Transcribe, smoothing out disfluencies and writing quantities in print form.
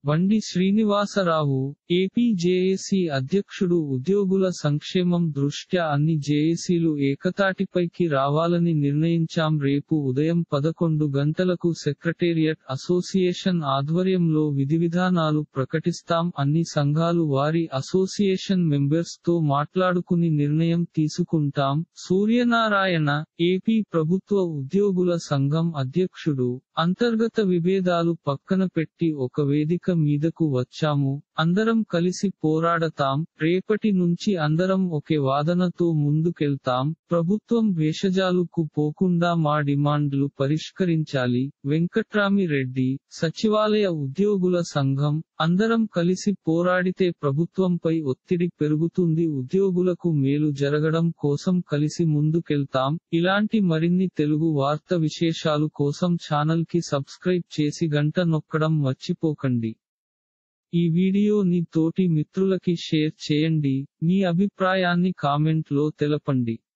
బండి Srinivasarao, AP JAC అధ్యక్షుడు ఉద్యోగుల సంక్షేమం దృష్ట్యా అన్ని జేఏసీలు ఏకతాటిపైకి రావాలని నిర్ణయించాం. రేపు ఉదయం 11 గంటలకు సెక్రటేరియట్ అసోసియేషన్ ఆధ్వర్యంలో విధివిధానాలు ప్రకటిస్తాం. అన్ని సంఘాలు వారి అసోసియేషన్ మెంబర్స్ తో మాట్లాడుకుని నిర్ణయం తీసుకుంటాం. సూర్యనారాయణ, ఏపీ ప్రభుత్వ ఉద్యోగుల సంఘం అధ్యక్షుడు, అంతర్గత విభేదాలు పక్కన పెట్టి ఒక వేదిక మీదకు వచ్చాము. అందరం కలిసి పోరాడతాం. రేపటి నుంచి అందరం ఒకే వాదనతో ముందుకెళ్తాం. ప్రభుత్వం భేషజాలకు పోకుండా మా డిమాండ్లు పరిష్కరించాలి. వెంకట్రామిరెడ్డి, సచివాలయ ఉద్యోగుల సంఘం, అందరం కలిసి పోరాడితే ప్రభుత్వంపై ఒత్తిడి పెరుగుతుంది. ఉద్యోగులకు మేలు జరగడం కోసం కలిసి ముందుకెళ్తాం. ఇలాంటి మరిన్ని తెలుగు వార్త విశేషాలు కోసం ఛానల్ కి సబ్స్క్రైబ్ చేసి గంట నొక్కడం మర్చిపోకండి. ఈ వీడియోని తోటి మిత్రులకి షేర్ చేయండి. మీ అభిప్రాయాన్ని కామెంట్ లో తెలపండి.